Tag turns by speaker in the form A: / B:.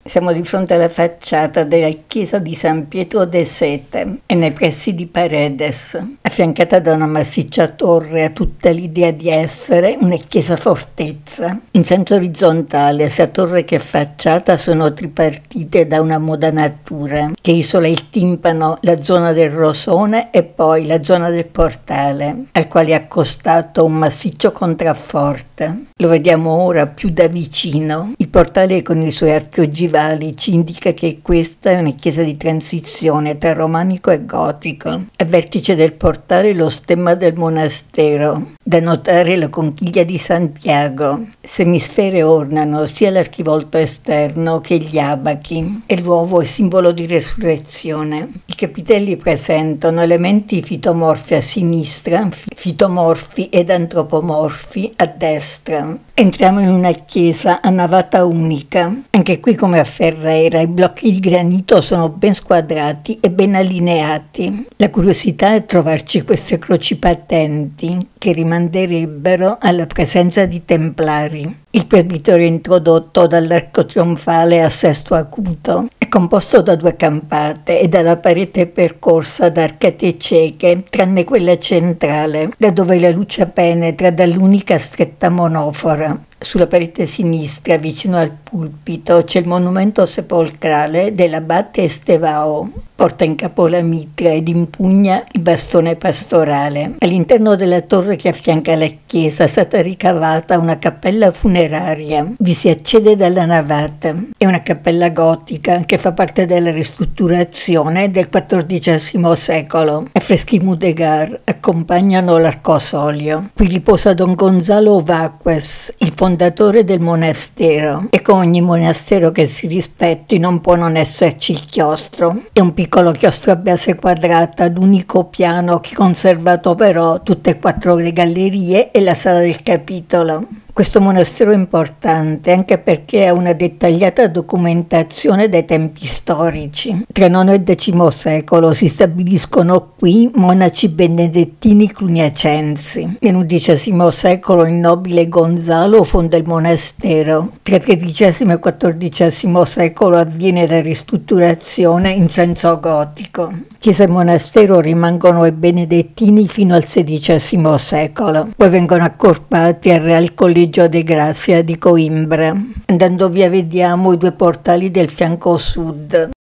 A: Siamo di fronte alla facciata della chiesa di San Pietro de Sete e nei pressi di Paredes, affiancata da una massiccia torre a tutta l'idea di essere una chiesa fortezza. In senso orizzontale, sia torre che facciata sono tripartite da una modanatura che isola il timpano, la zona del rosone e poi la zona del portale, al quale è accostato un massiccio contrafforte. Lo vediamo ora più da vicino. Il portale con i suoi archi ogivali ci indica che questa è una chiesa di transizione tra romanico e gotico. Al vertice del portale lo stemma del monastero, da notare la conchiglia di Santiago. Semisfere ornano sia l'archivolto esterno che gli abachi e l'uovo è simbolo di resurrezione. I capitelli presentano elementi fitomorfi a sinistra, fitomorfi ed antropomorfi a destra. Entriamo in una chiesa a navata unica. Anche qui, come a Ferrera, i blocchi di granito sono ben squadrati e ben allineati. La curiosità è trovarci queste croci patenti che rimanderebbero alla presenza di templari. Il presbiterio introdotto dall'arco trionfale a sesto acuto è composto da 2 campate e dalla parete percorsa da arcate cieche, tranne quella centrale, da dove la luce penetra dall'unica stretta monofora. Sulla parete sinistra, vicino al pulpito, c'è il monumento sepolcrale dell'abate Estevao. Porta in capo la mitra ed impugna il bastone pastorale. All'interno della torre che affianca la chiesa è stata ricavata una cappella funeraria. Vi si accede dalla navata. È una cappella gotica che fa parte della ristrutturazione del XIV secolo. Affreschi Mudegar accompagnano l'arcosolio. Qui riposa Don Gonzalo Vaques, il fondatore del monastero. E con ogni monastero che si rispetti non può non esserci il chiostro. È un piccolo chiostro a base quadrata ad unico piano che ha conservato però tutte e 4 le gallerie e la sala del capitolo. Questo monastero è importante anche perché ha una dettagliata documentazione dei tempi storici. Tra il IX e X secolo si stabiliscono qui monaci benedettini cluniacensi. Nel XI secolo il nobile Gonzalo fonda il monastero. Tra il XIII e XIV secolo avviene la ristrutturazione in senso gotico. Chiesa e monastero rimangono ai benedettini fino al XVI secolo. Poi vengono accorpati al Real Collegio de Grazia di Coimbra. Andando via vediamo i 2 portali del fianco sud.